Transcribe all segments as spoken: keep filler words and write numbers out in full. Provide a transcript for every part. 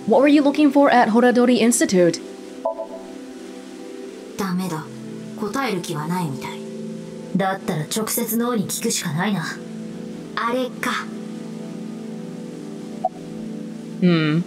What were you looking for at Horadori Institute? ダメだ。答える気はないみたい。だったら直接脳に聞くしかないな。あれか。 Hmm.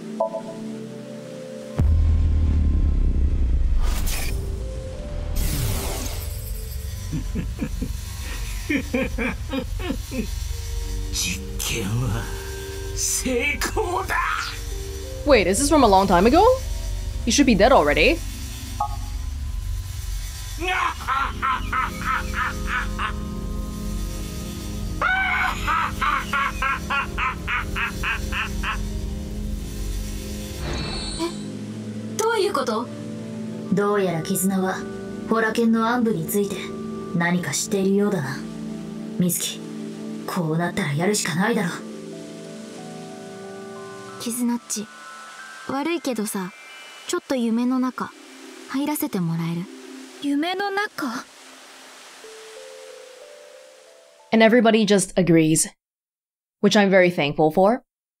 Wait, is this from a long time ago? You should be dead already. Eh? どういうこと？どうやら絆はホラ剣の暗部について何か知っているようだな。ミズキ、こうなったらやるしかないだろう。絆っち、悪いけどさ、ちょっと夢の中入らせてもらえる？夢の中？ And everybody just agrees, which I'm very thankful for.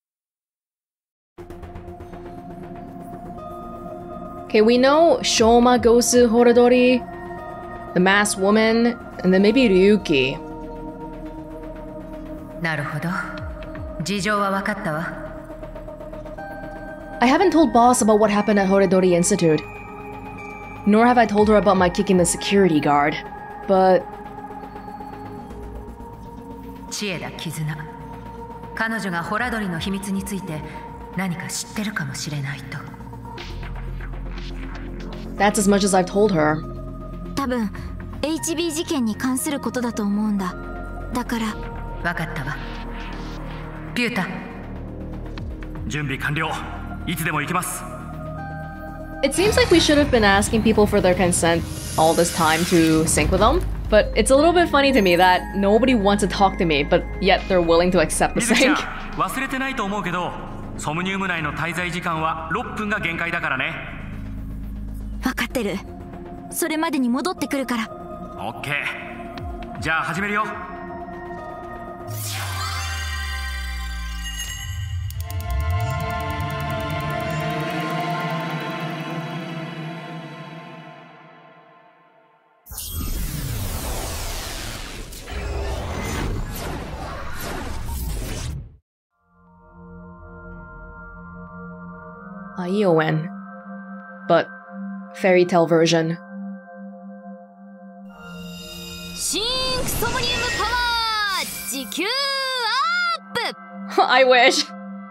Okay, we know Shoma goes to Horadori, the masked woman, and then maybe Ryuki. なるほど。事情は分かったわ。 I haven't told boss about what happened at Horadori Institute. Nor have I told her about my kicking the security guard. But... 千枝絆。彼女がホラドリの秘密について何か知ってるかもしれないと。 That's as much as I've told her. 多分 エイチビー 事件に関することだと思うんだ。だから。 分かったわ。ピュータ。 準備完了。いつでも行きます。 It seems like we should have been asking people for their consent all this time to sync with them, but it's a little bit funny to me that nobody wants to talk to me, but yet they're willing to accept the sync. 忘れてないと思うけど、ソムニウム内の滞在時間はろっぷんが限界だからね。 分かってる。それまでに戻ってくるから。 オッケー。じゃあ始めるよ。 Iowen, but fairy tale version. シンクソムニウムパワー時給アップ I wish.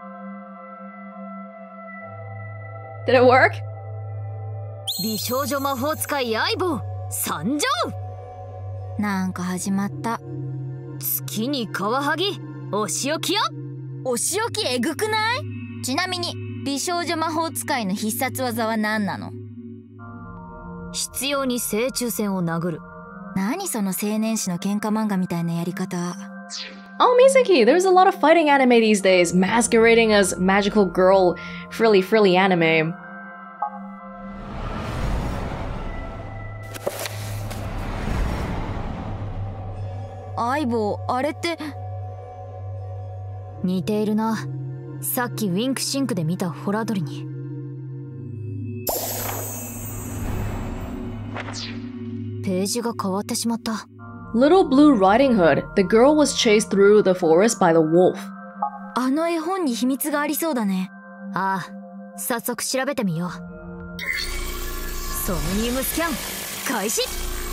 Did it work? 美少女魔法使い相棒参上。なんか始まった。月にカワハギお仕置きよ。お仕置きえぐくない？ちなみに美少女魔法使いの必殺技は何なの？必要に正中線を殴る。何その青年誌の喧嘩漫画みたいなやり方。 Oh, Misaki, there's a lot of fighting anime these days, masquerading as magical girl, frilly frilly anime. Aibo, あれって似ているな。さっきウィンクシンクで見たホラドリに。ページが変わってしまった。 Little Blue Riding Hood. The girl was chased through the forest by the wolf. あの絵本に秘密がありそうだね。ああ、早速調べてみよう。ソムニウムスキャン開始。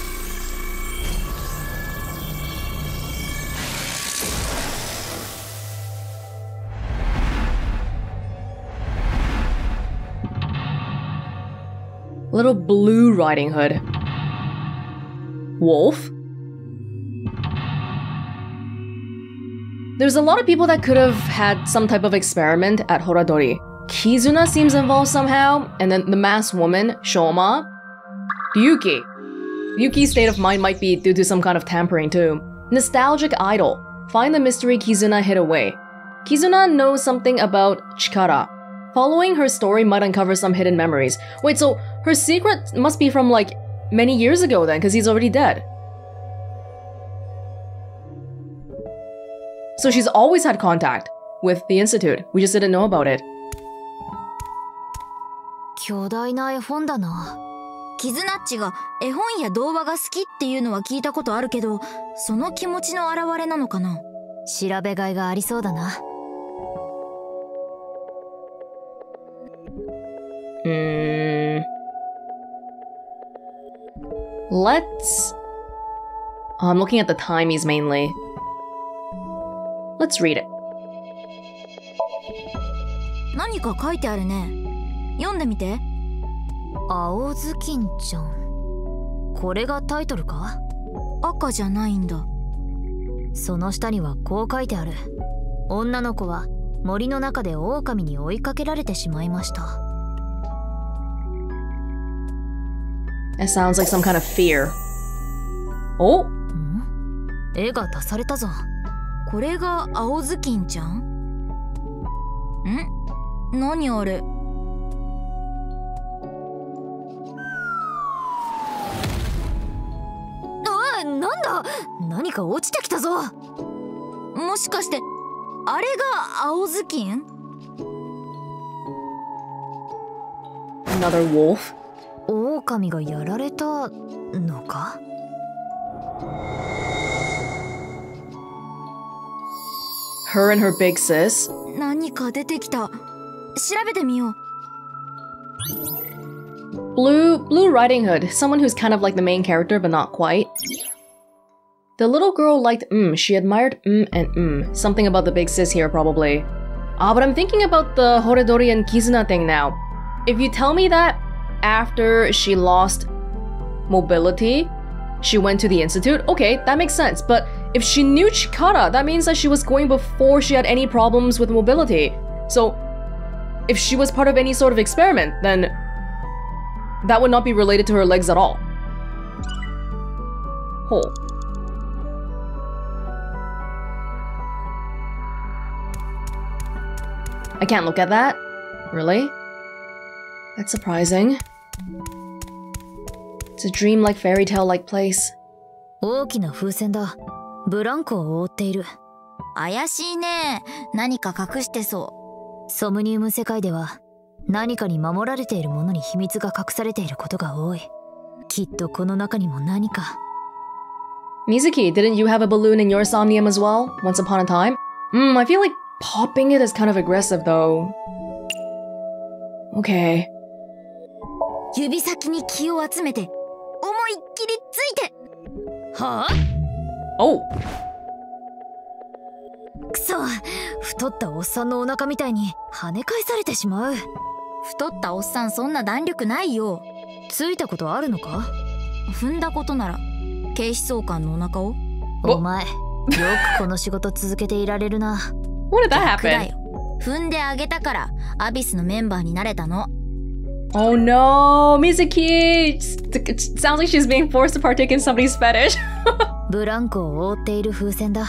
Little Blue Riding Hood. Wolf? There's a lot of people that could have had some type of experiment at Horadori. Kizuna seems involved somehow, and then the masked woman, Shoma. Ryuki. Ryuki's state of mind might be due to some kind of tampering too. Nostalgic idol. Find the mystery Kizuna hid away. Kizuna knows something about Chikara. Following her story might uncover some hidden memories. Wait, so her secret must be from like many years ago then, because he's already dead. So she's always had contact with the Institute. We just didn't know about it. 巨大な絵本だな。キズナッチが絵本や童話が好きっていうのは聞いたことあるけど、その気持ちの表れなのかな。調べがいがありそうだな。 Hmm. Let's... Oh, I'm looking at the timies mainly. Let's read it. 何か書いてあるね。読んでみて。青ずきんちゃん。これがタイトルか？赤じゃないんだ。その下にはこう書いてある。女の子は森の中で狼に追いかけられてしまいました。 It sounds like some kind of fear. Oh? ん？絵が足されたぞ。これが青ずきんちゃん？ん？何あれ？あ、なんだ？何か落ちてきたぞ。もしかしてあれが青ずきん？ Another wolf? 狼がやられたのか？ Her and her big sis? 何か出てきた。調べてみよう。 Blue, Blue Riding Hood, someone who's kind of like the main character but not quite. The little girl liked mm, she admired mm and mm. Something about the big sis here probably. Ah, but I'm thinking about the Horadori and Kizuna thing now. If you tell me that after she lost mobility, she went to the institute, okay, that makes sense. But if she knew Chikara, that means that she was going before she had any problems with mobility. So, if she was part of any sort of experiment, then that would not be related to her legs at all. Oh. I can't look at that? Really? That's surprising. It's a dream-like fairy tale-like place. 大きな風船だ。ブランコを覆っている。怪しいね。何か隠してそう。ソムニウム世界では何かに守られているものに秘密が隠されていることが多い。きっとこの中にも何か。 Mizuki, didn't you have a balloon in your somnium as well, once upon a time? Hmm, I feel like popping it is kind of aggressive though. Okay. 指先に気を集めて、思いっきりついて。はぁ？ Oh! くそ、太ったおっさんのお腹みたいに跳ね返されてしまう。太ったおっさんそんな弾力ないよ。ついたことあるのか？踏んだことなら警視総監のお腹を。お前、よくこの仕事続けていられるな。 What did that happen? 踏んであげたからアビスのメンバーになれたの。 Oh no, Mizuki! It sounds like she's being forced to partake in somebody's fetish. ブランコを覆っている風船だ。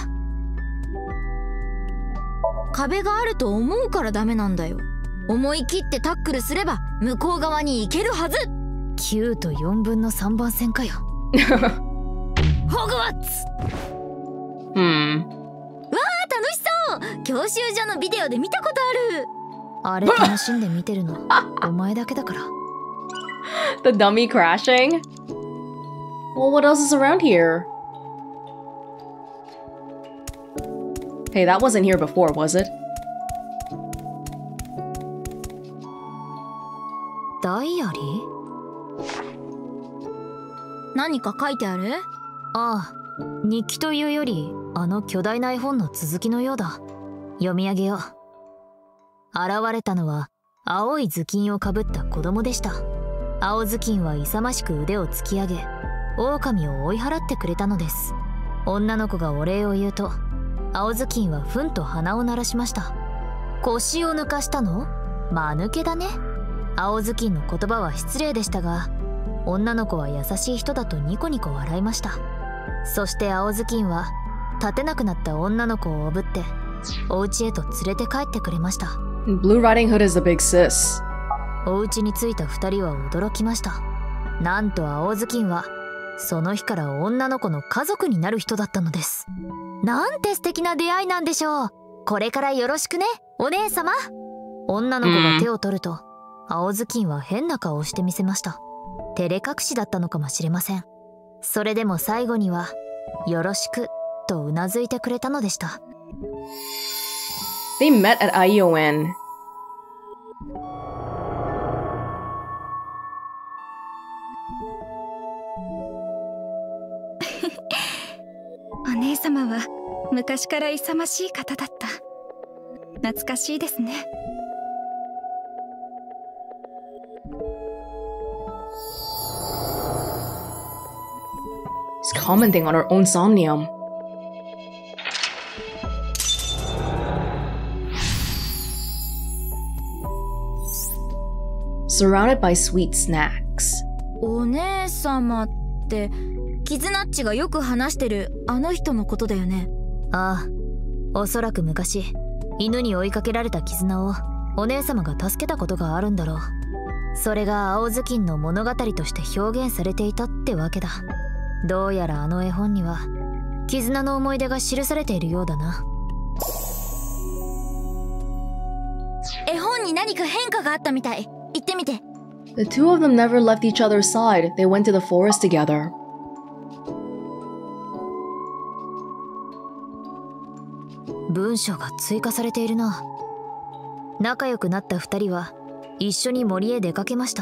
壁があると思うからダメなんだよ。思い切ってタックルすれば向こう側に行けるはず。きゅうとよんぶんのさんばん線かよ。ホグワッツ。 Hmm. わあ、楽しそう。教習所のビデオで見たことある。あれ楽しんで見てるのお前だけだから。 The dummy crashing? Well, what else is around here? Hey, that wasn't here before, was it? ダイアリー？何か書いてある？ああ、日記というよりあの巨大な絵本の続きのようだ。読み上げよう。現れたのは青い頭巾をかぶった子供でした。青頭巾は勇ましく腕を突き上げ、狼を追い払ってくれたのです。女の子がお礼を言うと、青頭巾はふんと鼻を鳴らしました。腰を抜かしたの？間抜けだね。青頭巾の言葉は失礼でしたが、女の子は優しい人だとニコニコ笑いました。そして青頭巾は立てなくなった女の子をおぶってお家へと連れて帰ってくれました。 Blue Riding Hood is the big sis. お家に着いた二人は驚きました。なんと青頭巾はその日から女の子の家族になる人だったのです。なんて素敵な出会いなんでしょう。これからよろしくね、お姉様。女の子が手を取ると、 青ずきんは変な顔をしてみせました。照れ隠しだったのかもしれません。それでも最後にはよろしくとうなずいてくれたのでした。 They met at I O N. お姉様は昔から勇ましい方だった。懐かしいですね。 She's commenting on her own somnium. Surrounded by sweet snacks. お姉様ってキズナッチがよく話してるあの人のことだよね。ああ、おそらく昔犬に追いかけられたキズナをお姉様が助けたことがあるんだろう。それが青ずきんの物語として表現されていたってわけだ。どうやらあの絵本には絆の思い出が記されているようだな。絵本に何か変化があったみたい。行ってみて。 The two of them never left each other's side. They went to the forest together. 文章が追加されているな。仲良くなった二人は一緒に森へ出かけました。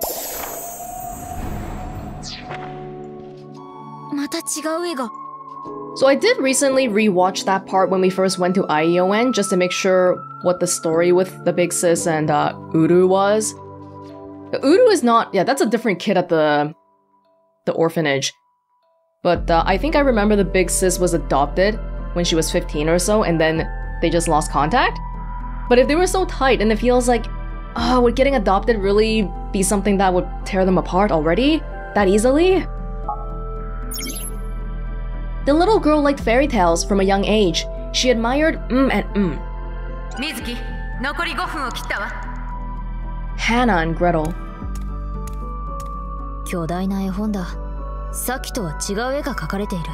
また違う絵が。 So I did recently rewatch that part when we first went to I O N just to make sure what the story with the big sis and uh, Uru was. Uru is not, yeah, that's a different kid at the the orphanage. But uh, I think I remember the big sis was adopted when she was fifteen or so, and then they just lost contact. But if they were so tight, and it feels like, oh, would getting adopted really be something that would tear them apart already? That easily? The little girl liked fairy tales from a young age. She admired mm and mm. 水木、残りごふんを切ったわ。 Hannah and Gretel. 巨大な絵本だ。さっきとは違う絵が描かれている。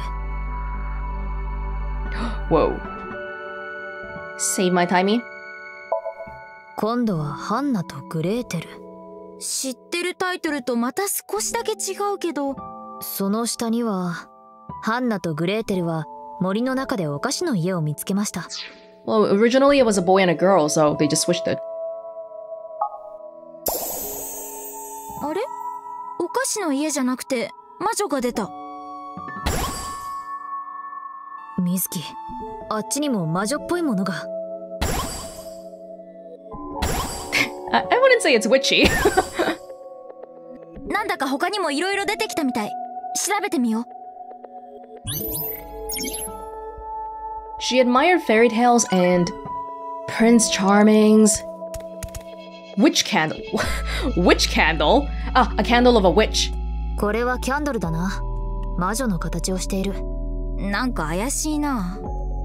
Whoa. Save my timey. 今度はハンナとグレーテル。知ってるタイトルとまた少しだけ違うけど、その下にはハンナとグレーテルは森の中でお菓子の家を見つけました。 Well, originally it was a boy and a girl, so they just switched it. あれ？お菓子の家じゃなくて魔女が出た。水木、あっちにも魔女っぽいものが。 I, I wouldn't say it's witchy. なんだか他にもいろいろ出てきたみたい。調べてみよう。 She admired fairy tales and Prince Charming's witch candle. Witch candle? Ah, a candle of a witch. これはキャンドルだな。魔女の形をしている。なんか怪しいな。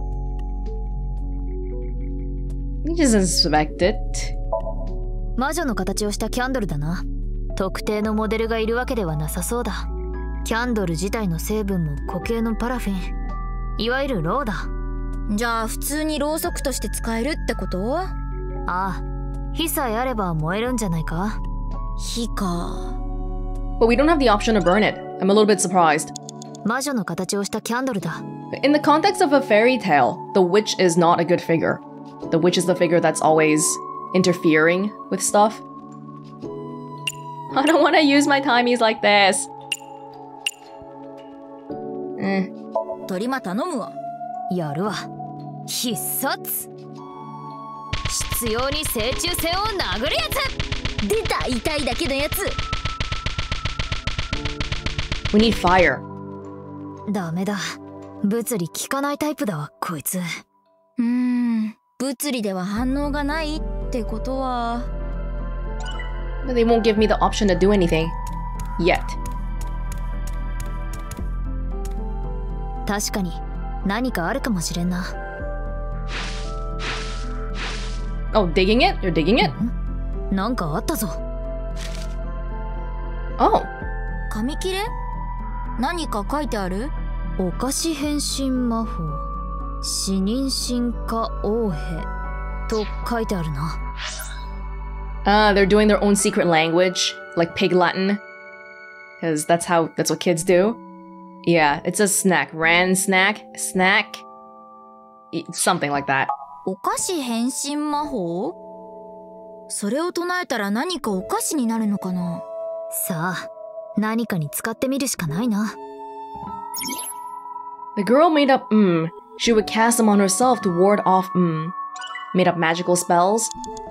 You just inspect it. 魔女の形をしたキャンドルだな。特定のモデルがいるわけではなさそうだ。キャンドル自体の成分も固形のパラフィン。いわゆるろうだ。じゃあ普通にろうそくとして使えるってこと？ああ。火さえあれば燃えるんじゃないか？火か。 But we don't have the option to burn it. I'm a little bit surprised. 魔女の形をしたキャンドルだ。 In the context of a fairy tale, the witch is not a good figure. The witch is the figure that's always interfering with stuff. I don't want to use my timies like this. Eh. トリマ頼むわ。やるわ。必殺。必要に正中線を殴るやつ。出た、痛いだけのやつ。 We need fire. ダメだ。物理効かないタイプだわ、こいつ。うーん、物理では反応がないってことは。 But they won't give me the option to do anything. Yet. 確かに何かあるかもしれんな。 Oh, digging it? You're digging it? なんかあったぞ。 Oh. 紙切れ？何か書いてある？お菓子変身魔法。死人進化王兵と書いてあるな。 Ah, uh, they're doing their own secret language, like Pig Latin. Because that's how, that's what kids do. Yeah, it says snack. Ran snack? Snack? Something like that. お菓子変身魔法？それを唱えたら何かお菓子になるのかな？さあ、何かに使ってみるしかないな。 The girl made up mm. She would cast them on herself to ward off mm. Made up magical spells.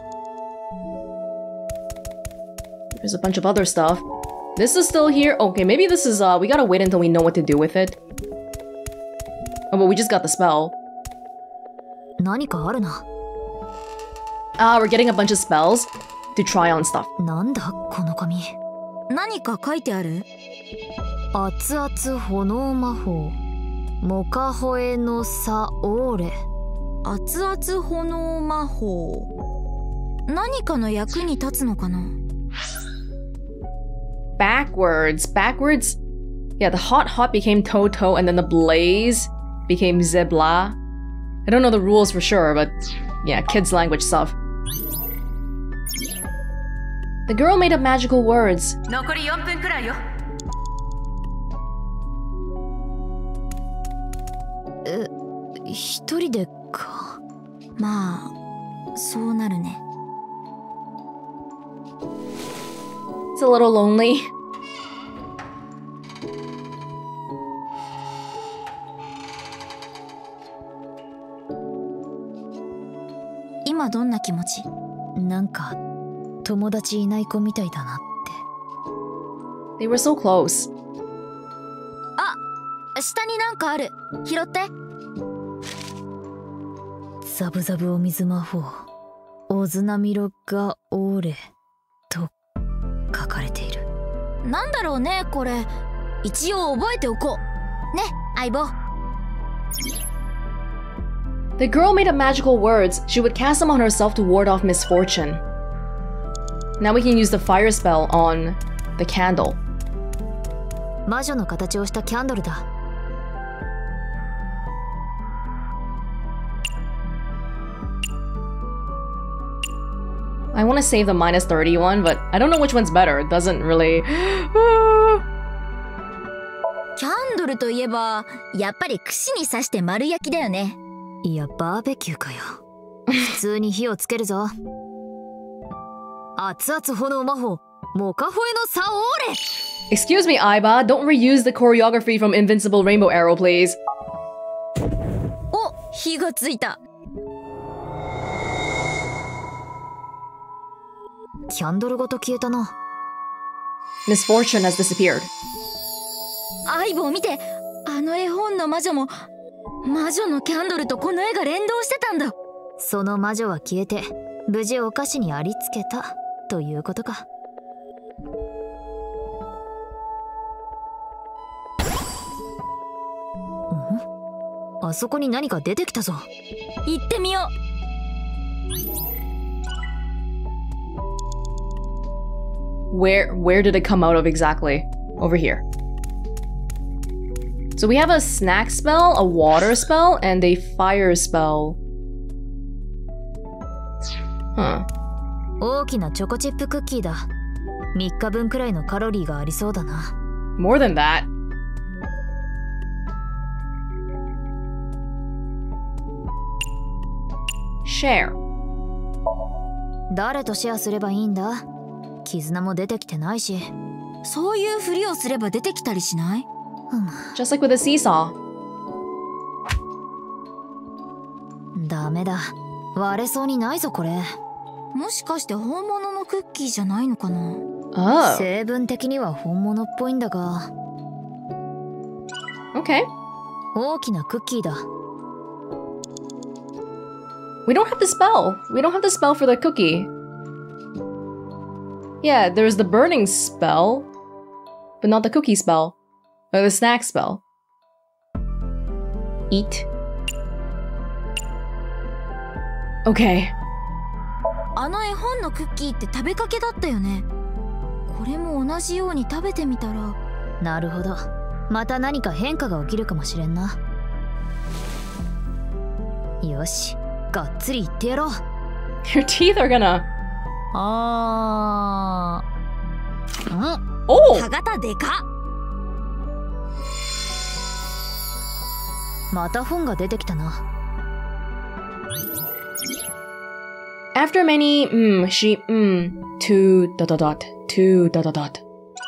There's a bunch of other stuff. This is still here. Okay, maybe this is, uh, we gotta wait until we know what to do with it. Oh, but we just got the spell. 何かあるな。 Ah, we're getting a bunch of spells to try on stuff. なんだこの紙。何か書いてある？熱々炎魔法。モカホエのサオーレ。熱々炎魔法。何かの役に立つのかな？ Backwards. Backwards? Yeah, the hot hot became Toto and then the blaze became Zebla. I don't know the rules for sure, but yeah, kids' language stuff. The girl made up magical words. 残りよんぷんくらいよ。 え、一人でか。まあ、そうなるね。 It's a little lonely. 今どんな気持ち？なんか友達いない子みたいだなって。 They were so close. あ、下になんかある。拾って。ザブザブお水魔法。オズナミロガオーレと書かれている。なんだろうねこれ。一応覚えておこう。ね、相棒。 The girl made up magical words. She would cast them on herself to ward off misfortune. Now we can use the fire spell on the candle. 魔女の形をしたキャンドルだ。 I want to save the minus thirty one, but I don't know which one's better. It doesn't really... キャンドルといえば、やっぱり串に刺して丸焼きだよね。いや、バーベキューかよ。普通に火をつけるぞ。熱々炎魔法、モカホエのサオーレ。 Excuse me, Aiba. Don't reuse the choreography from Invincible Rainbow Arrow, please. お、火がついた。キャンドルごと消えたな。 Misfortune has disappeared. 相棒見て、あの絵本の魔女も魔女のキャンドルとこの絵が連動してたんだ。その魔女は消えて無事お菓子にありつけたということか。ん？あそこに何か出てきたぞ。行ってみよう。Where where did it come out of exactly? Over here. So we have a snack spell, a water spell, and a fire spell. Huh. 大きなチョコチップクッキーだ。みっかぶんくらいのカロリーがありそうだな。 More than that. Share. 誰とシェアすればいいんだ？絆も出てきてないし。そういうふりをすれば出てきたりしない？ Just like with a seesaw. ダメだ。割れそうにないぞこれ。もしかして本物のクッキーじゃないのかな？ Oh. 成分的には本物っぽいんだが。 Okay. 大きなクッキーだ。 We don't have the spell. We don't have the spell for the cookie. Yeah, there's the burning spell, but not the cookie spell. Or the snack spell. Eat. Okay. あの絵本のクッキーって食べかけだったよね。これも同じように食べてみたら。なるほど。また何か変化が起きるかもしれんな。よし、がっつりいってやろう。 Your teeth are gonna... あーん Oh! 歯型でかっ。また本が出てきたな。 After many, mm, she, mm, to, dot, dot, dot, to, dot, dot, dot.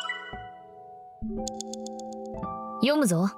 読むぞ。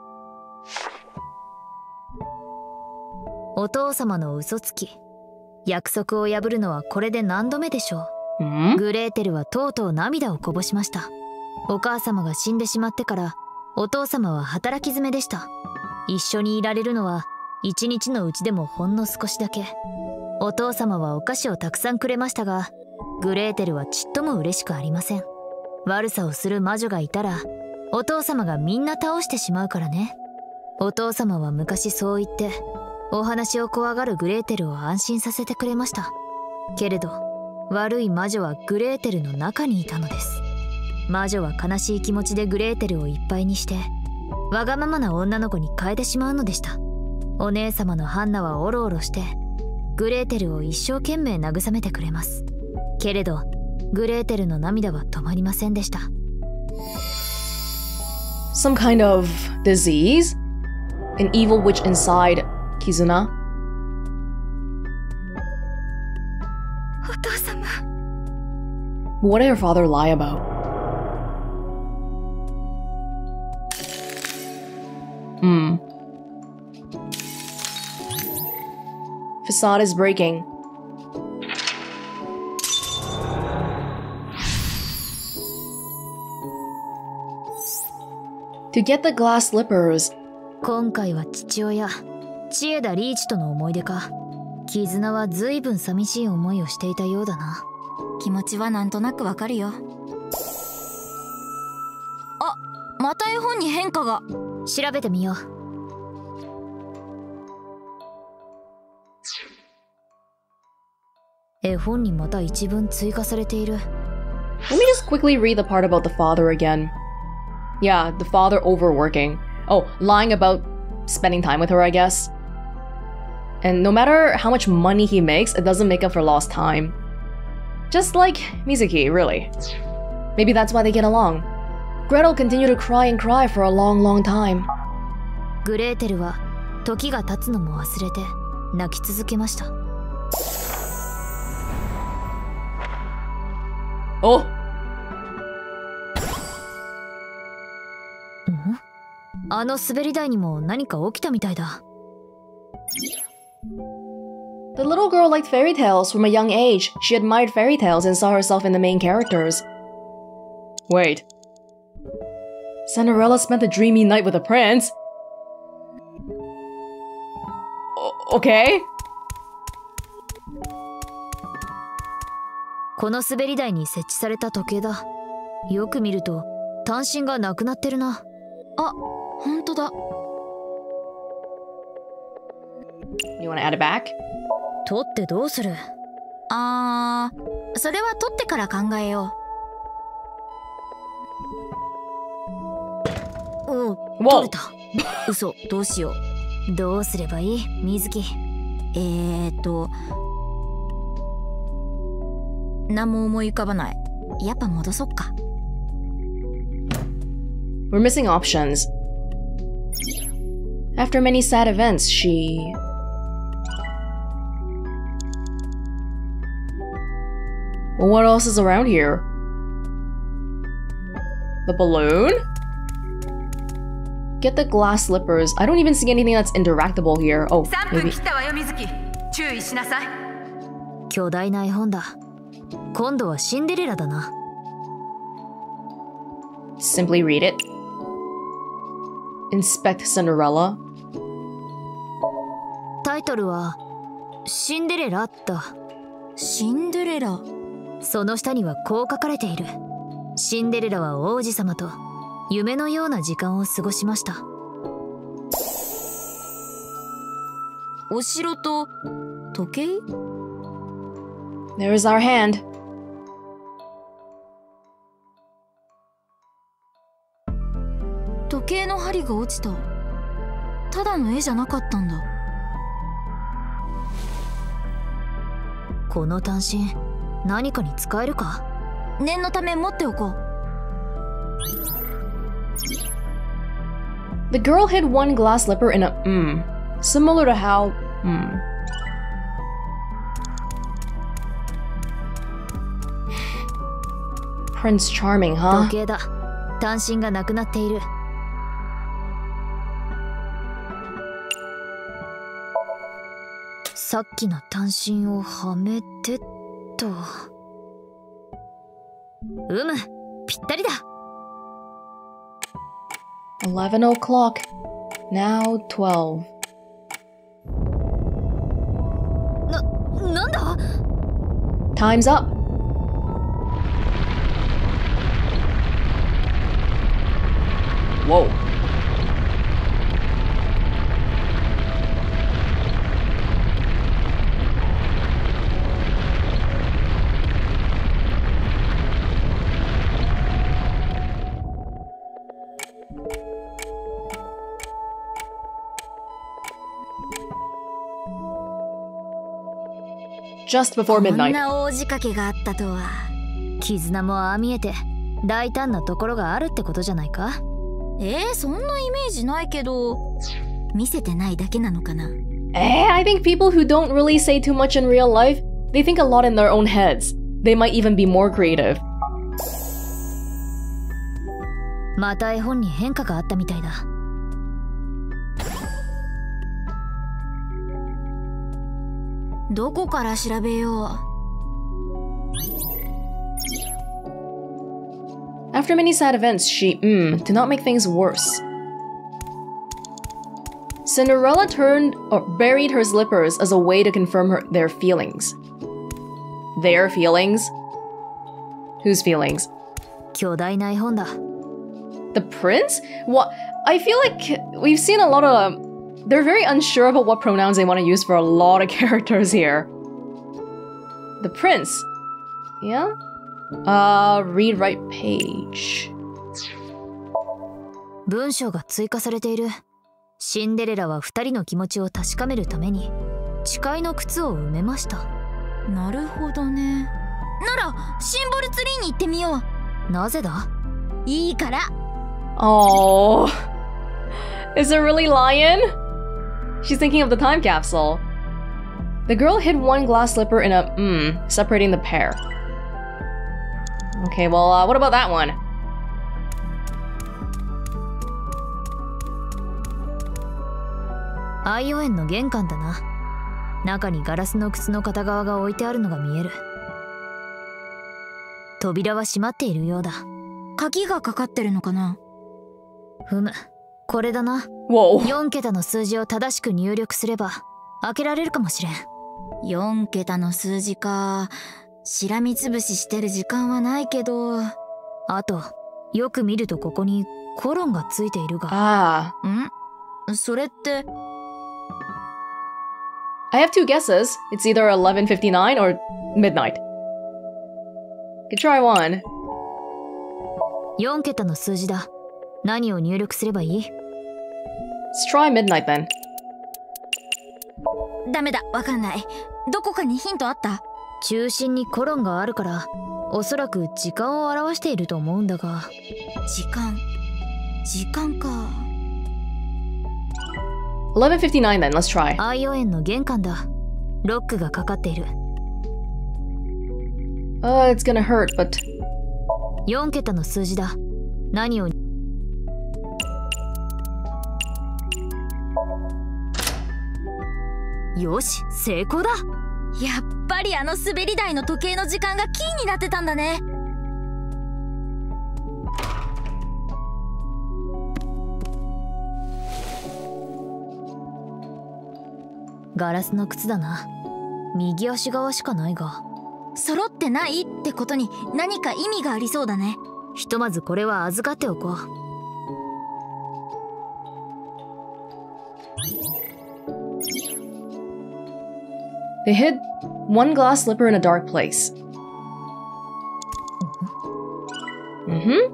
お父様の嘘つき。約束を破るのはこれで何度目でしょう。 Hmm? グレーテルはとうとう涙をこぼしました。お母様が死んでしまってからお父様は働き詰めでした。一緒にいられるのは一日のうちでもほんの少しだけ。お父様はお菓子をたくさんくれましたが、グレーテルはちっとも嬉しくありません。悪さをする魔女がいたらお父様がみんな倒してしまうからね。お父様は昔そう言ってお話を怖がるグレーテルを安心させてくれました。けれど悪い魔女はグレーテルの中にいたのです。魔女は悲しい気持ちでグレーテルをいっぱいにしてわがままな女の子に変えてしまうのでした。お姉様のハンナはオロオロしてグレーテルを一生懸命慰めてくれます。けれどグレーテルの涙は止まりませんでした。 Some kind of disease? An evil witch inside Kizuna? お父様。 What did her father lie about? Hmm. Facade is breaking. To get the glass slippers. 今回は父親千枝リーチとの思い出か。絆は随分寂しい思いをしていたようだな。 気持ちはなんとなくわかるよ。あ、また絵本に変化が。 調べてみよう。絵本にまた一文追加されている。 Let me just quickly read the part about the father again. Yeah, the father overworking. Oh, lying about spending time with her, I guess. And no matter how much money he makes, it doesn't make up for lost time. Just like Mizuki, really. Maybe that's why they get along. Gretel continued to cry and cry for a long, long time. グレーテルは時が経つのも忘れて泣き続けました。 Oh! ん？あの滑り台にも何か起きたみたいだ。 The little girl liked fairy tales from a young age. She admired fairy tales and saw herself in the main characters. Wait. Cinderella spent a dreamy night with a prince? O- okay. この滑り台に設置された時計だ。よく見ると単身がなくなってるな。 あ、ほんとだ。 You wanna add it back? 取ってどうする？ あー、それは取ってから考えよう。おう、 Whoa. 取れた。嘘、どうしよう。どうすればいい？水木。 えーと何も思い浮かばない。やっぱ戻そっか。 We're missing options. After many sad events, she... Well, what else is around here? The balloon? Get the glass slippers. I don't even see anything that's interactable here. Oh, さんぷん maybe. 切ったわよ水木。注意しなさい。 巨大な絵本だ。今度はシンデレラだな。 Simply read it. Inspect Cinderella. タイトルはシンデレラだ。 シンデレラ。 その下にはこう書かれている。シンデレラは王子様と夢のような時間を過ごしました。 お城と時計？ There's our hand. 時計の針が落ちた。ただの絵じゃなかったんだ。 この単身何かに使えるか？念のため持っておこう。 The girl hid one glass slipper in a mm, similar to how mm. Prince Charming, huh? 時計だ。単身がなくなっている。さっきの単身をはめてと。うむ、ぴったりだ。 eleven o'clock. Now twelve. な、なんだ？ Time's up. Whoa. Just before こん midnight. な大仕掛けがあったとは。絆もああ見えて大胆なところがあるってことじゃないか？えー、そんなイメージないけど、見せてないだけなのかな。 Eh, I think people who don't really say too much in real life, they think a lot in their own heads. They might even be more creative. また絵本に変化があったみたいだ。どこから調べよう。 After many sad events, she, mm, did not make things worse. Cinderella turned or buried her slippers as a way to confirm her their feelings. Their feelings? Whose feelings? 巨大な絵本だ。 The prince? What? I feel like we've seen a lot of... They're very unsure about what pronouns they want to use for a lot of characters here. The prince. Yeah? Uh, read right page. 文章が追加されている。シンデレラは二人の気持ちを確かめるために誓いの靴を埋めました。なるほどね。ならシンボルツリーに行ってみよう。なぜだ？いいから。 Oh, is it really Lion? She's thinking of the time capsule. The girl hid one glass slipper in a mm, separating the pair. Okay, well, uh, what about that one? Aiyo園の玄関だな。中にガラスの靴の片側が置いてあるのが見える。扉は閉まっているようだ。鍵がかかってるのかな？ふむ、これだな。 Whoa. よん桁の数字を正しく入力すれば開けられるかもしれん。よん桁の数字か。しらみつぶししてる時間はないけど。あと、よく見るとここにコロンがついているが。 Ah. ん？それって。 I have two guesses. It's either eleven fifty-nine or midnight. Could try one. よん桁の数字だ。何を入力すればいい？ Let's try midnight then. ダメだ、わかんない。どこかにヒントあった？中心にコロンがあるから、おそらく時間を表していると思うんだが。時間。時間か。 eleven fifty-nine then, let's try. アイオ園の玄関だ。ロックがかかっている。 Uh, it's gonna hurt, but... よん桁の数字だ。何を。よし、成功だ。やっぱりあの滑り台の時計の時間がキーになってたんだね。ガラスの靴だな。右足側しかないが。揃ってないってことに何か意味がありそうだね。ひとまずこれは預かっておこう。 They hid one glass slipper in a dark place. Mm-hmm.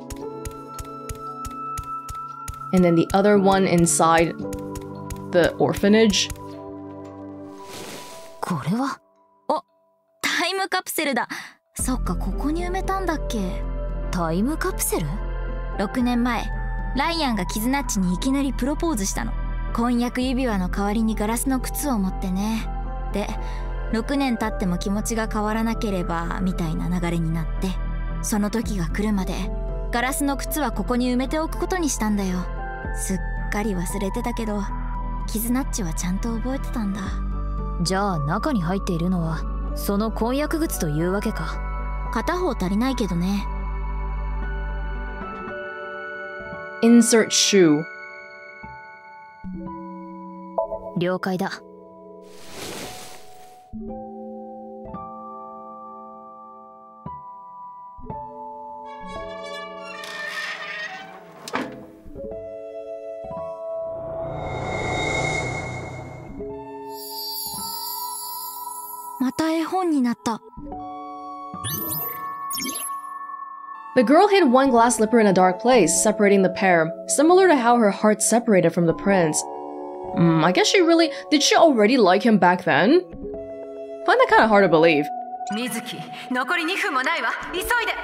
And then the other one inside the orphanage. これは、あ、タイムカプセルだ。そっか、ここに埋めたんだっけ。タイムカプセル？ ろく 年前、ライアンがキズナッチにいきなりプロポーズしたの。婚約指輪の代わりにガラスの靴を持ってね。で、ろくねん経っても気持ちが変わらなければみたいな流れになって、その時が来るまでガラスの靴はここに埋めておくことにしたんだよ。すっかり忘れてたけど、キズナッチはちゃんと覚えてたんだ。じゃあ中に入っているのはその婚約靴というわけか。片方足りないけどね。 Insert shoe. 了解だ。また絵本になった。 The girl hid one glass slipper in a dark place, separating the pair, similar to how her heart separated from the prince. Hmm, I guess she really... Did she already like him back then? Find that kind of hard to believe. 水木、残りにふんもないわ。急いで。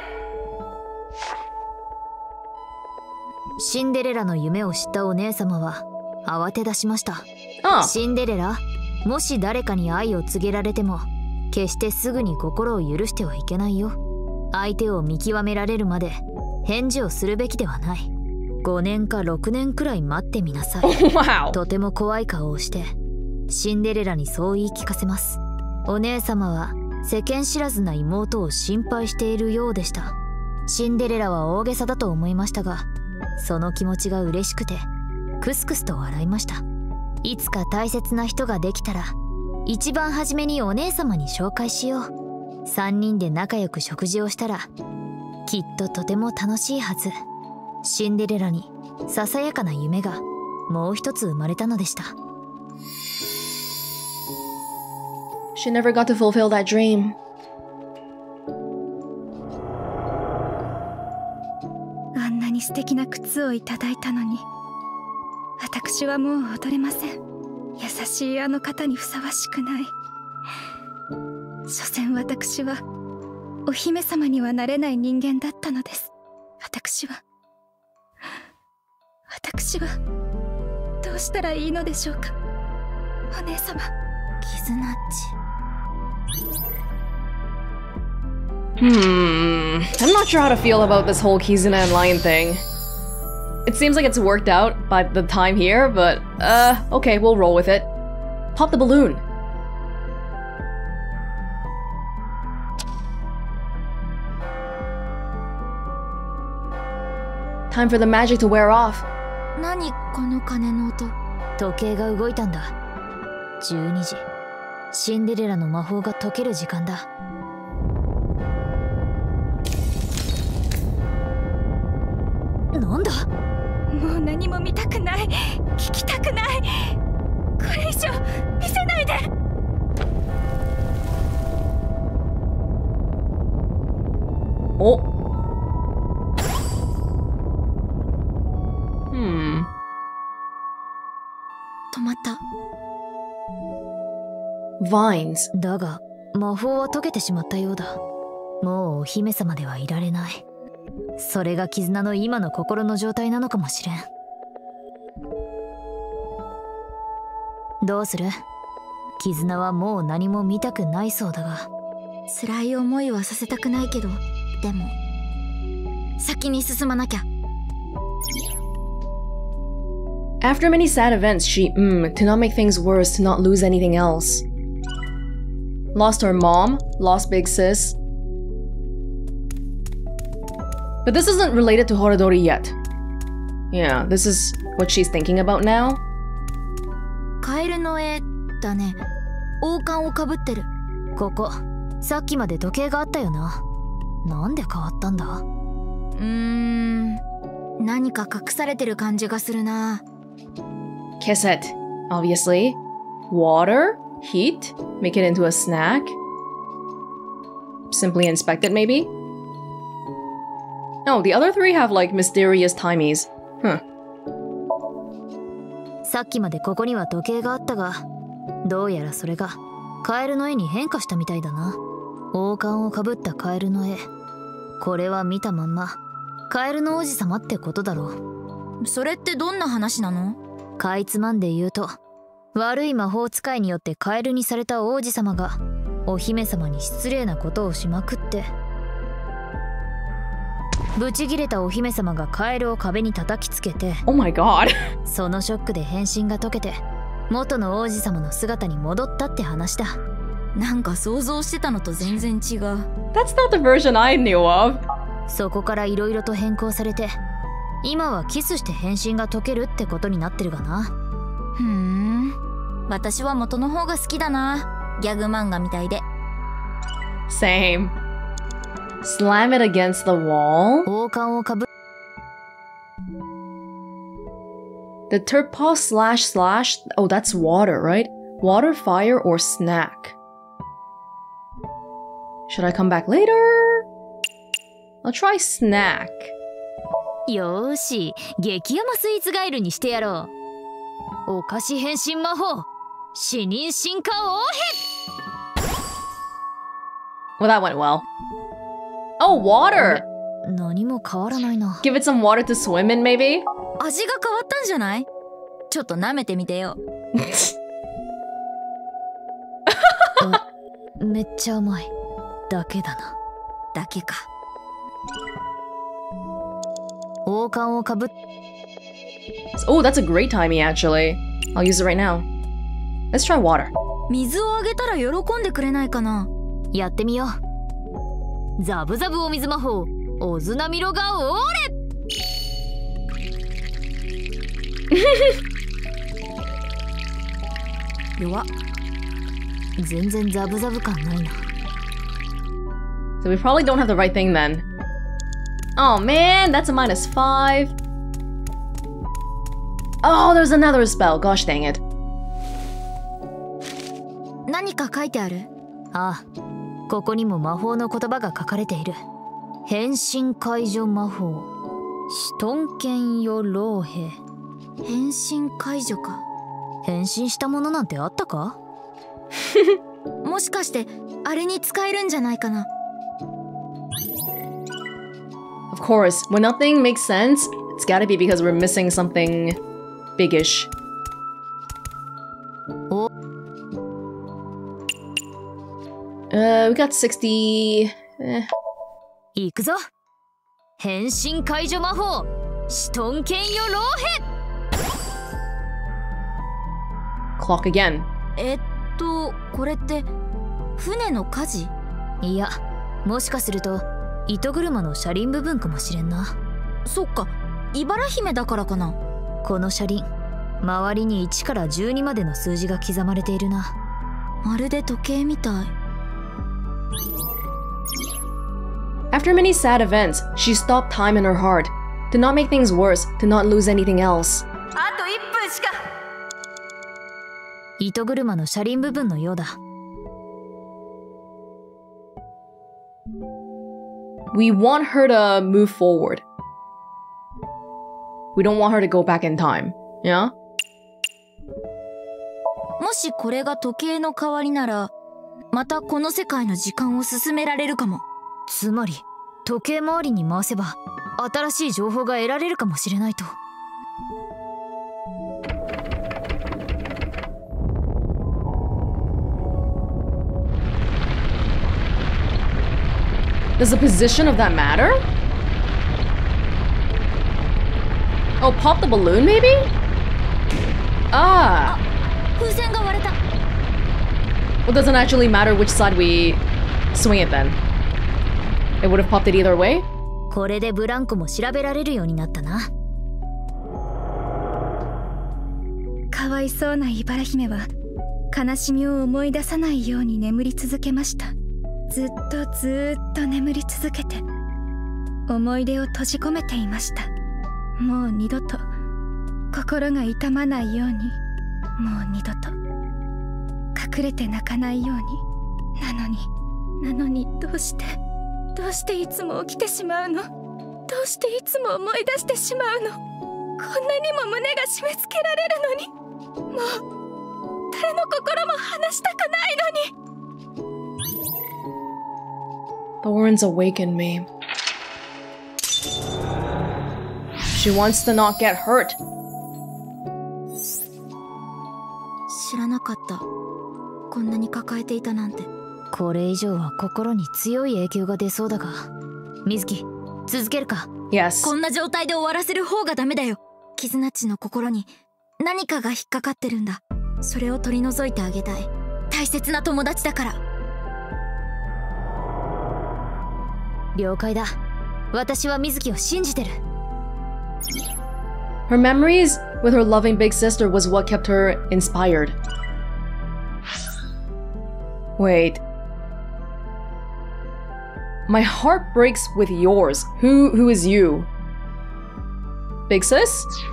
シンデレラの夢を知ったお姉様は慌て出しました。 ああ。 シンデレラ、もし誰かに愛を告げられても、決してすぐに心を許してはいけないよ。相手を見極められるまで返事をするべきではない。ごねんかろくねんくらい待ってみなさい。 Wow. とても怖い顔をしてシンデレラにそう言い聞かせます。お姉様は世間知らずな妹を心配しているようでした。シンデレラは大げさだと思いましたが、その気持ちが嬉しくてクスクスと笑いました。いつか大切な人ができたら一番初めにお姉様に紹介しよう。さんにんで仲良く食事をしたらきっととても楽しいはず。シンデレラにささやかな夢がもう一つ生まれたのでした。 She never got to fulfill that dream. あんなに素敵な靴をいただいたのに、私はもう踊れません。優しいあの方にふさわしくない。所詮私はお姫様にはなれない人間だったのです。私は私はどうしたらいいのでしょうか、お姉様。 キズナッチ。 Hmm. I'm not sure how to feel about this whole Kizuna and Lion thing. It seems like it's worked out by the time here, but uh, okay, we'll roll with it. Pop the balloon. Time for the magic to wear off. 何この鐘の音。時計が動いたんだ。じゅうにじ。シンデレラの魔法が解ける時間だ。なんだ。 もう何も見たくない、聞きたくない。これ以上見せないで。 お。Hmm. 止まった。 Vines. だが魔法は解けてしまったようだ。もうお姫様ではいられない。それが絆の今の心の状態なのかもしれん。どうする？絆はもう何も見たくないそうだが。辛い思いはさせたくないけど、でも先に進まなきゃ。 After many sad events, she, mm, to not make things worse, to not lose anything else. Lost her mom, lost Big Sis. But this isn't related to Horadori yet. Yeah, this is what she's thinking about now. カエルの絵だね。王冠をかぶってる。ここ、さっきまで時計があったよな。なんで変わったんだ？うーん、何か隠されてる感じがするな。 Kiss it, obviously. Water? Heat? Make it into a snack? Simply inspect it, maybe? Oh, the other three have like mysterious timies. Huh. さっきまでここには時計があったが、どうやらそれがカエルの絵に変化したみたいだな。 王冠をかぶったカエルの絵、これは見たまんまカエルの王子様ってことだろう。 それってどんな話なの？ かいつまんで言うと、悪い魔法使いによってカエルにされた王子様がお姫様に失礼なことをしまくって、ブチギレたお姫様がカエルを壁に叩きつけて、 Oh my god そのショックで変身が解けて元の王子様の姿に戻ったって話だ。 なんか想像してたのと全然違う。 That's not the version I knew of. そこから色々と変更されて、今はキスして変身が解けるってことになってるがな。 ふーん、私は元の方が好きだな。ギャグ漫画みたいで。 Same. Slam it against the wall. 王冠をかぶ The turpal slash slash. Oh, that's water, right? Water, fire, or snack. Should I come back later? I'll try snack. よーし、激ヤマスイーツガエルにしてやろう。お菓子変身魔法、死人進化王編。 Well, that went well. Oh, water! 何も変わらないな。 Give it some water to swim in, maybe? 味が変わったんじゃない？ちょっと舐めてみてよ。 めっちゃ甘い。だけだな。 だけか。 王冠をかぶっ Oh, that's a great timing, actually. I'll use it right now. Let's try water. 水をあげたら喜んでくれないかな。 やってみよう。ザブザブお水魔法、オズナミロがオーレ。弱っ。全然ザブザブ感ないな。 So we probably don't have the right thing then. Oh man, that's a minus five. Oh, there's another spell. Gosh dang it. 何か書いてある？ ああ、ここにも魔法の言葉が書かれている。変身解除魔法、シトンケンヨローヘ。 変身解除か。 変身したものなんてあったか？ もしかしてあれに使えるんじゃないかな。 Of course, when nothing makes sense, it's gotta be because we're missing something biggish. Oh. Uh, we got sixty... Eh. いくぞ。変身解除魔法、シトンケンヨローヘ。 Clock again. えっと、これって船の舵？ いや、もしかすると糸車の車輪部分かもしれんな。 そっか、茨姫だからかな。 この車輪、周りにいちからじゅうにまでの数字が刻まれているな。 まるで時計みたい。 After many sad events, she stopped time in her heart. To not make things worse, to not lose anything else. あといっぷんしか。 糸車の車輪部分のようだ。 We want her to move forward. We don't want her to go back in time. Yeah? もしこれが時計の代わりなら、またこの世界の時間を進められるかも。 つまり時計回りに回せば新しい情報が得られるかもしれないと。 Does the position of that matter? Oh, pop the balloon, maybe? Ah. 風船が割れた。 Well, it doesn't actually matter which side we swing it then. It would have popped it either way. これでブランコも調べられるようになったな。 かわいそうな茨姫は悲しみを思い出さないように眠り続けました。ずっとずっと眠り続けて思い出を閉じ込めていました。もう二度と心が痛まないように、もう二度と隠れて泣かないように。なのになのにどうしてどうしていつも起きてしまうの？どうしていつも思い出してしまうの？こんなにも胸が締め付けられるのに、もう誰の心も離したくないのに。 Thorns awaken me. She wants to not get hurt. 知らなかった。こんなに抱えていたなんて。 これ以上は心に強い影響が出そうだが。水木、続けるか。 Yes. こんな状態で終わらせる方がダメだよ。キズナッチの心に何かが引っかかってるんだ。それを取り除いてあげたい。大切な友達だから。 了解だ。私は水木を信じてる。 Her memories with her loving big sister was what kept her inspired. Wait. My heart breaks with yours. Who who is you? Big sis?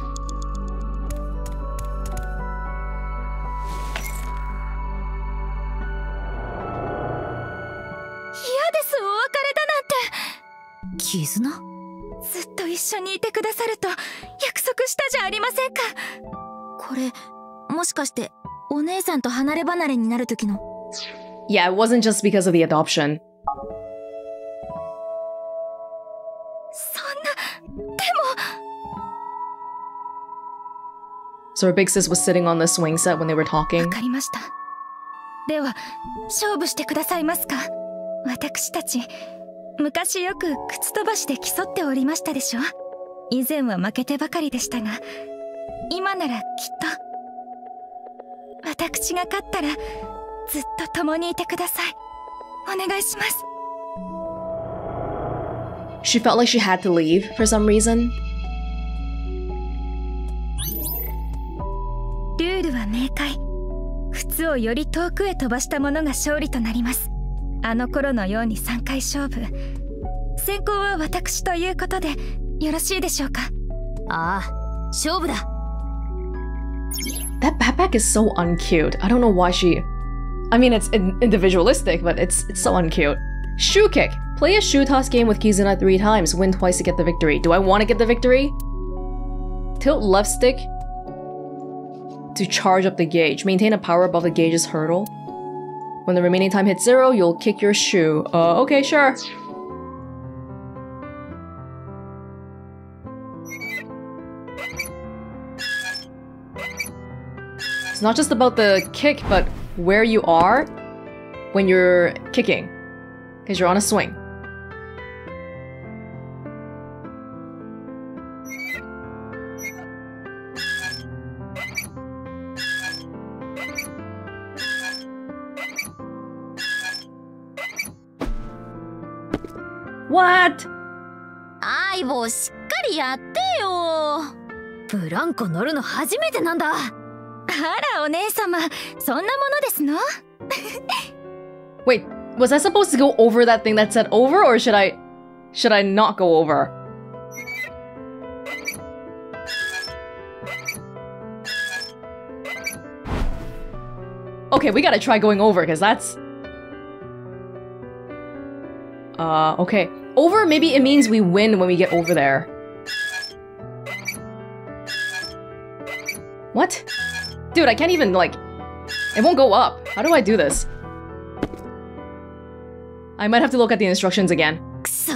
絆？ ずっと一緒にいてくださると約束したじゃありませんか。 これもしかしてお姉さんと離れ離れになる時の。 Yeah, it wasn't just because of the adoption. そんな、でも。 So her big sis was sitting on the swing set when they were talking. わかりました。では勝負してくださいますか。私たち昔よく靴飛ばしで競っておりましたでしょ。以前は負けてばかりでしたが、今ならきっと私が勝ったらずっと共にいてください。お願いします。 She felt like she had to leave for some reason. ルールは明快。靴をより遠くへ飛ばした者が勝利となります。あの頃のようにさんかい勝負。先行は私ということでよろしいでしょうか。 ああ、勝負だ。 That backpack is so uncute. I don't know why she... I mean, it's individualistic, but it's it's so uncute. Shoe kick. Play a shoe toss game with Kizuna three times. Win twice to get the victory. Do I want to get the victory? Tilt left stick to charge up the gauge. Maintain a power above the gauge's hurdle. When the remaining time hits zero, you'll kick your shoe. Uh, okay, sure. It's not just about the kick, but where you are when you're kicking. Because you're on a swing. What? 相棒しっかりやってよ。 ブランコ乗るの初めてなんだ。 あらお姉様、そんなものですの？ Wait, was I supposed to go over that thing that said over, or should I... should I not go over? Okay, we gotta try going over, because that's... Uh, okay. Over, maybe it means we win when we get over there. What? Dude, I can't even, like... It won't go up. How do I do this? I might have to look at the instructions again. くそ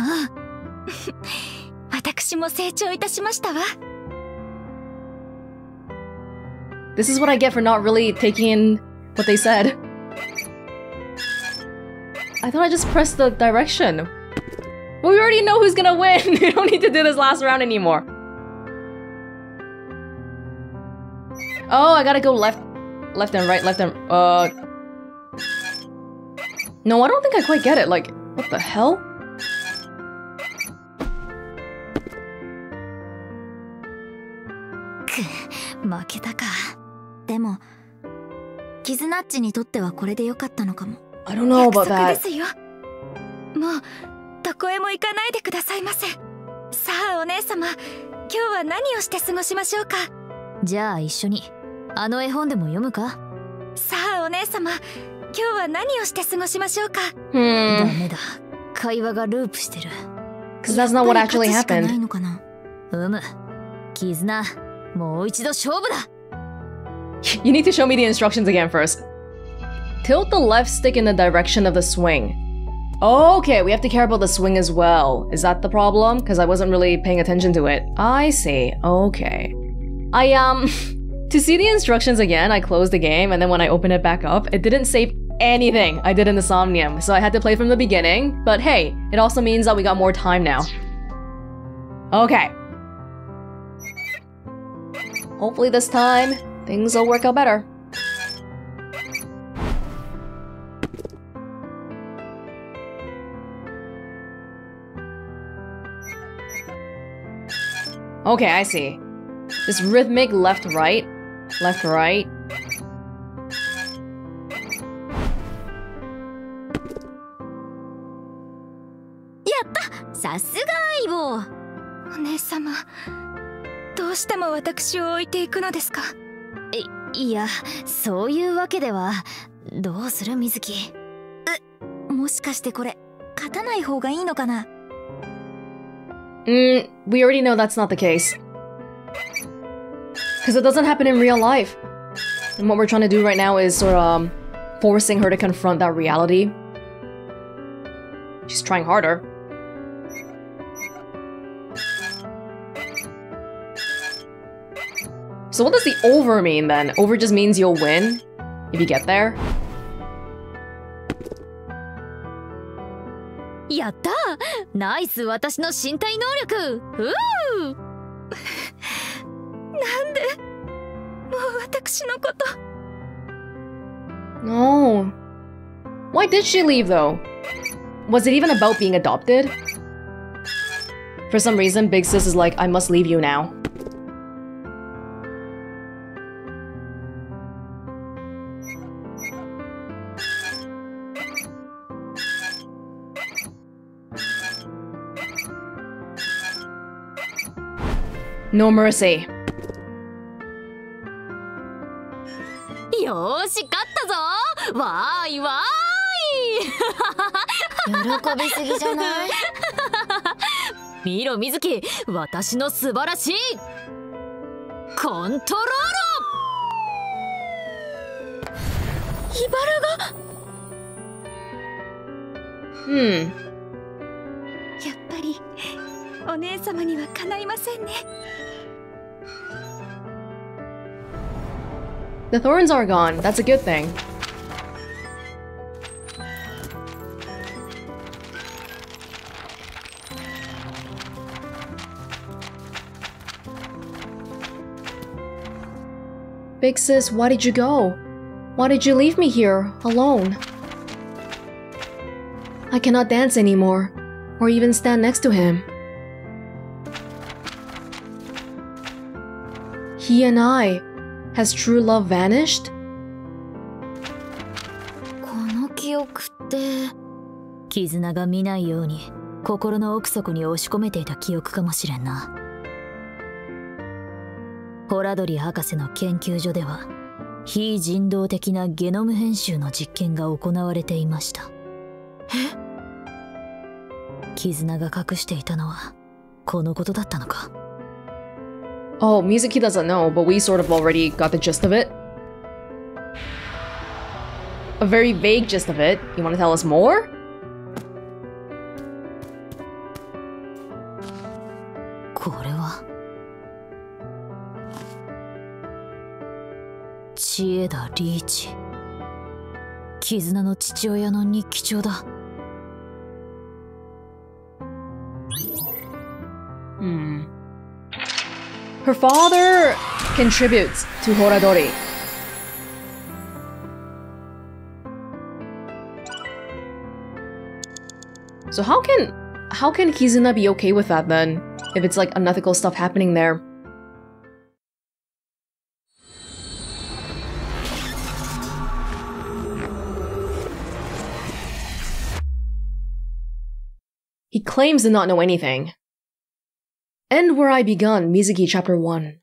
私も成長いたしましたわ。 This is what I get for not really taking in what they said. I thought I just pressed the direction. But we already know who's gonna win. We don't need to do this last round anymore. Oh, I gotta go left, left and right, left and... Uh... No, I don't think I quite get it. Like, what the hell? K 負けたか。でもキズナッチにとってはこれで良かったのかも。 I don't know about 約束 that. ですよ。もうどこへも行かないでくださいませ。さあお姉様、今日は何をして過ごしましょうか。 じゃあ一緒にあの絵本でも読むか。 さあお姉様、今日は何をして過ごしましょうか。 ダ Hmm. メだ。会話がループしてる。 Because that's not what actually 勝つしかない happened. のかな。 うむ。絆、もう一度勝負だ。 You need to show me the instructions again first. Tilt the left stick in the direction of the swing. Okay, we have to care about the swing as well. Is that the problem? Because I wasn't really paying attention to it. I see. Okay. I, um... to see the instructions again, I closed the game, and then when I opened it back up, it didn't save anything I did in the Somnium, so I had to play from the beginning. But hey, it also means that we got more time now. Okay. Hopefully this time, things will work out better. Okay, I see. This rhythmic left-right, left-right. Yatta! さすが相棒。 お姉様、どうしても私を置いていくのですか？ い、いや、そういうわけでは。どうする水木？え、もしかしてこれ、勝たない方がいいのかな？ Mm, we already know that's not the case. Because it doesn't happen in real life. And what we're trying to do right now is sort of um, forcing her to confront that reality. She's trying harder. So what does the over mean then? Over just means you'll win if you get there? やったー！ナイス私の身体能力！うー！ なんでもう私のこと。 No. Why did she leave though? Was it even about being adopted? For some reason, Big Sis is like, I must leave you now. No mercy. よーし、勝ったぞ！わーいわ喜びすぎじゃない？ ーい！見ろ水木、私の素晴らしいコントロール！ ヒバラが。 Hmm. やっぱりお姉様にはかないませんね。 The thorns are gone. That's a good thing. Big Sis, why did you go? Why did you leave me here, alone? I cannot dance anymore, or even stand next to him. He and I. Has true love vanished? この記憶って。 絆が見ないように心の奥底に押し込めていた記憶かもしれんな。ホラドリ博士の研究所では非人道的なゲノム編集の実験が行われていました。 え？ 絆が隠していたのはこのことだったのか。 Oh, Mizuki doesn't know, but we sort of already got the gist of it. A very vague gist of it. You want to tell us more? Chieda Riichi. 絆の父親の日記帳だ。 Hmm. Her father contributes to Horadori. So how can how can Kizuna be okay with that then? If it's like unethical stuff happening there? He claims to not know anything. End where I begun, Mizuki chapter one.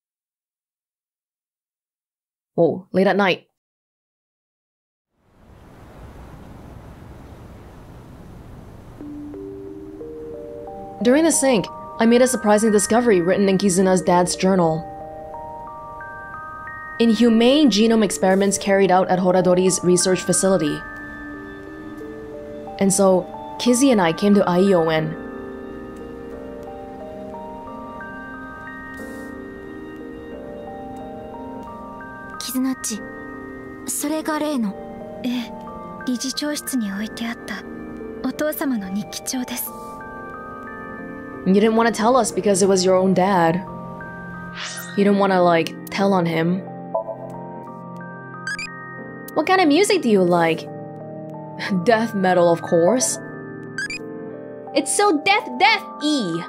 Whoa, late at night. During the sync, I made a surprising discovery written in Kizuna's dad's journal. Inhumane genome experiments carried out at Horadori's research facility. And so, Kizzy and I came to Aioen. Kizunachi, それが例の。 ええ、理事長室に置いてあったお父様の日記帳です。 You didn't want to tell us because it was your own dad. You didn't want to, like, tell on him. What kind of music do you like? Death metal, of course. It's so death, death-y!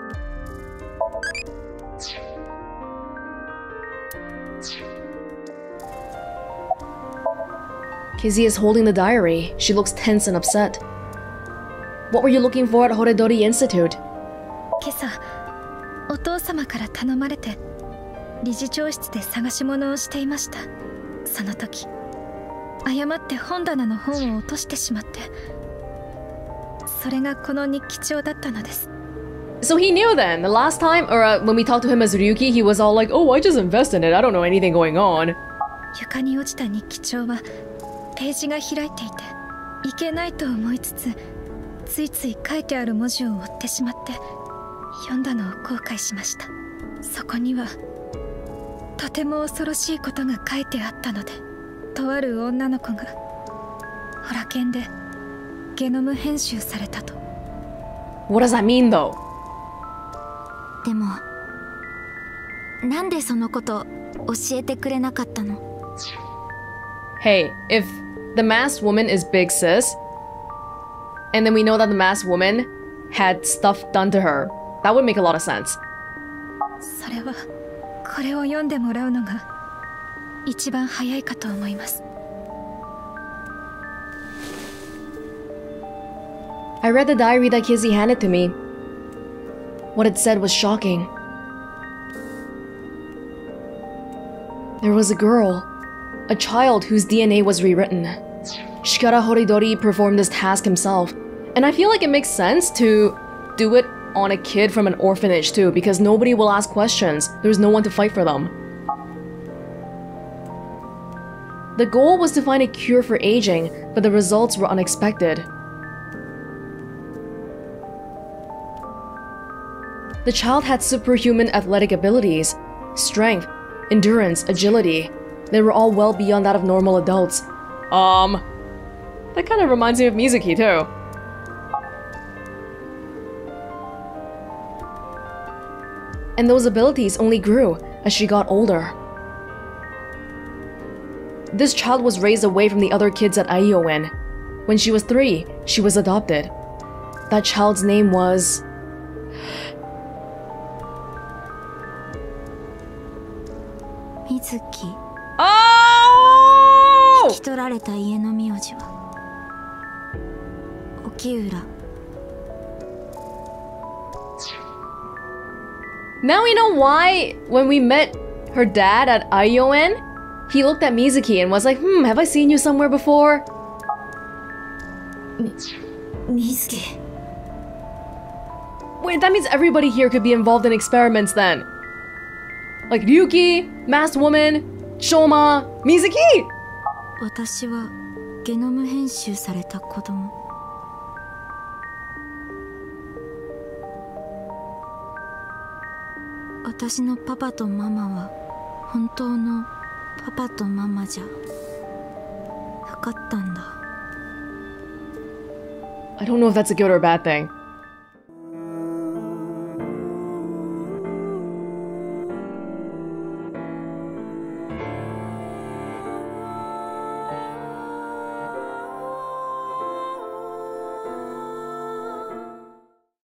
Kizzy is holding the diary. She looks tense and upset. What were you looking for at Horadori Institute? 今朝、お父様から頼まれて理事長室で探し物をしていました。その時、誤って本棚の本を落としてしまって、それがこの日記帳だったのです。 So he knew then. The last time, or uh, when we talked to him as Ryuki, he was all like, "Oh, I just invested in it. I don't know anything going on." 床に落ちた日記帳はページが開いていて、いけないと思いつつ、ついつい書いてある文字を追ってしまって、読んだのを後悔しました。そこにはとても恐ろしいことが書いてあったので、とある女の子がホラ剣でゲノム編集されたと。 What does that mean, though? でも、なんでそのこと教えてくれなかったの？ Hey, if the masked woman is Big Sis, and then we know that the masked woman had stuff done to her, that would make a lot of sense. それはこれを読んでもらうのが一番早いかと思います。 I read the diary that Kizzy handed to me. What it said was shocking. There was a girl, a child whose D N A was rewritten. Shikara Horidori performed this task himself, and I feel like it makes sense to do it on a kid from an orphanage too, because nobody will ask questions. There's no one to fight for them. The goal was to find a cure for aging, but the results were unexpected. The child had superhuman athletic abilities, strength, endurance, agility. They were all well beyond that of normal adults. Um, that kind of reminds me of Mizuki too. And those abilities only grew as she got older. This child was raised away from the other kids at Aioen. When she was three, she was adopted. That child's name was... Mizuki. Oh! 引き取られた家の名字は沖浦。 Now we know why, when we met her dad at Aioen, he looked at Mizuki and was like, hmm, have I seen you somewhere before? Mizuki. Wait, that means everybody here could be involved in experiments then. Like Ryuki, Masked Woman, Shoma, Mizuki! 私はゲノム編集された子供。私のパパとママは本当のパパとママじゃなかったんだ。 I don't know if that's a good or a bad thing.